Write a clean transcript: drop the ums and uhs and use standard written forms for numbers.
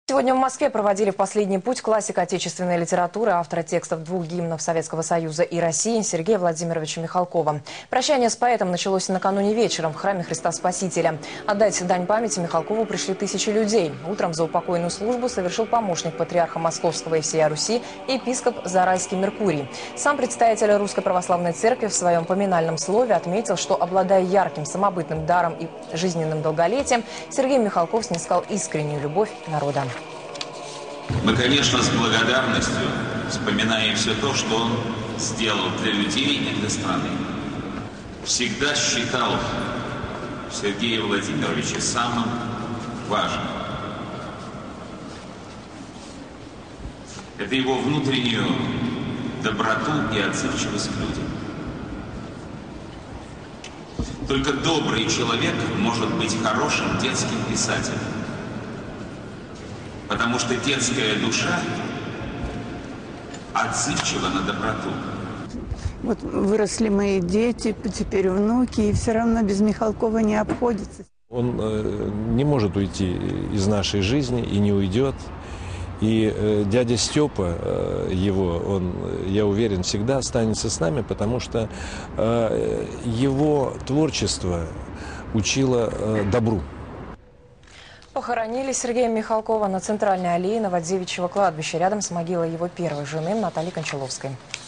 Сегодня в Москве проводили в последний путь классика отечественной литературы, автора текстов двух гимнов Советского Союза и России Сергея Владимировича Михалкова. Прощание с поэтом началось накануне вечером в храме Христа Спасителя. Отдать дань памяти Михалкову пришли тысячи людей. Утром заупокойную службу совершил помощник патриарха Московского и всея Руси епископ Зарайский Меркурий. Сам представитель Русской Православной Церкви в своем поминальном слове отметил, что, обладая ярким самобытным даром и жизненным долголетием, Сергей Михалков снискал искреннюю любовь народа. Мы, конечно, с благодарностью вспоминаем все то, что он сделал для людей и для страны. Всегда считал Сергея Владимировича самым важным. Это его внутреннюю доброту и отзывчивость к людям. Только добрый человек может быть хорошим детским писателем. Потому что детская душа отзывчива на доброту. Вот выросли мои дети, теперь внуки, и все равно без Михалкова не обходится. Он не может уйти из нашей жизни и не уйдет. И дядя Степа, я уверен, всегда останется с нами, потому что его творчество учило добру. Похоронили Сергея Михалкова на центральной аллее Новодевичьего кладбища, рядом с могилой его первой жены Натальи Кончаловской.